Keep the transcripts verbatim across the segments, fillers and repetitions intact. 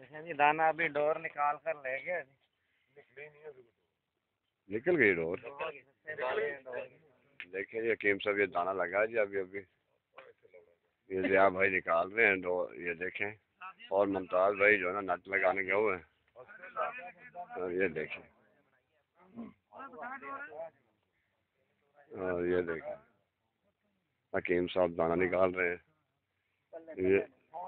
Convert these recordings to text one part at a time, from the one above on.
देखें जी दाना अभी डोर निकाल कर ले गए। निकल गई डोर। देखें ये हकीम साहब ये दाना लगा जी अभी अभी ये जिया भाई निकाल रहे हैं डोर। ये देखें और मुमताज भाई जो है ना नट लगाने गए हुए हैं। और ये देखें और ये देखें हकीम साहब दाना निकाल रहे हैं। ये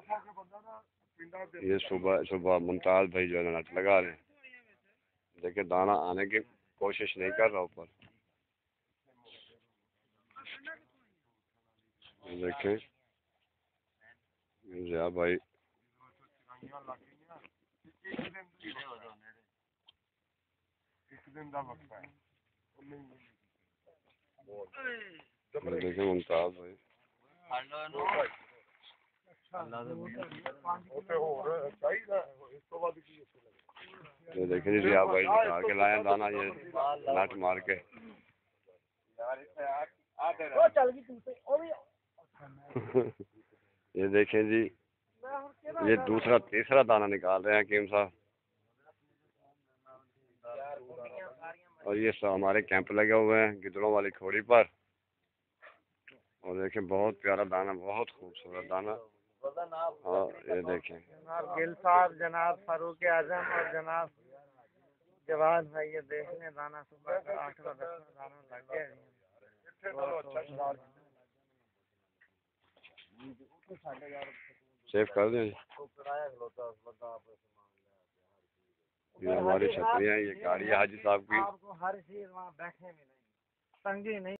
ये सुबह सुबह मुमताज भाई जो है नट लगा रहे हैं। देखिए दाना आने की कोशिश नहीं कर रहा ऊपर। देखें जिया भाई देखें मुमताज भाई ये देखें जी जिया भाई निकाल के लाए दाना ये नट मार के। ये देखें जी ये दूसरा तीसरा दाना निकाल रहे हैं हकीम साहब। और ये सब हमारे कैंप लगे हुए हैं गिदड़ों वाली खोड़ी पर। और देखें बहुत प्यारा दाना बहुत खूबसूरत दाना। और ये देखें जनाब गिल साहब जनाब फारूक आजम और जनाब जवाद भाई ये देखने दाना सुबह का आठवां दसवां दाना लग गया। सेव कर दें। ये हमारी छतरियाँ ये गाड़ी है हाजी साहब की। आपको हर चीज वहाँ बैठे मिलेंगी तंगी नहीं।